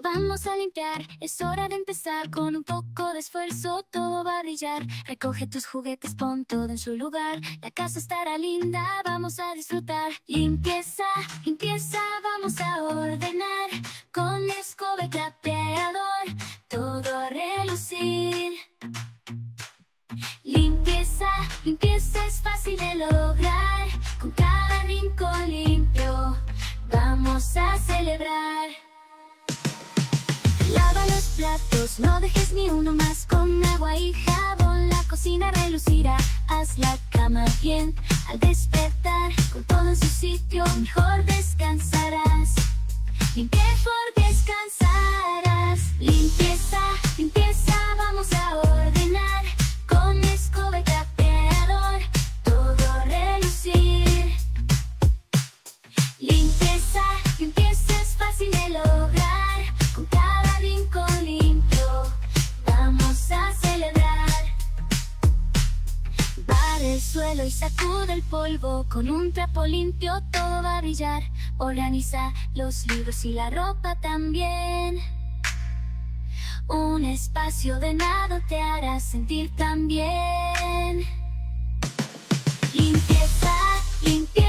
Vamos a limpiar, es hora de empezar. Con un poco de esfuerzo todo va a brillar. Recoge tus juguetes, pon todo en su lugar. La casa estará linda, vamos a disfrutar. Limpieza, limpieza, vamos a ordenar. Con escoba y trapeador, todo a relucir. Limpieza, limpieza es fácil de lograr. Con cada rincón limpio, vamos a celebrar. Lava los platos, no dejes ni uno más. Con agua y jabón la cocina relucirá. Haz la cama bien al despertar. Con todo en su sitio mejor descansarás. Limpia por descansarás. Limpieza, limpieza, vamos a ordenar. Con escoba y trapeador, todo a relucir. Limpieza, limpieza es fácil de lograr. Con cada rincón limpio, vamos a celebrar. Barre el suelo y sacude el polvo. Con un trapo limpio todo va a brillar. Organiza los libros y la ropa también. Un espacio ordenado te hará sentir tan bien. Limpieza, limpieza.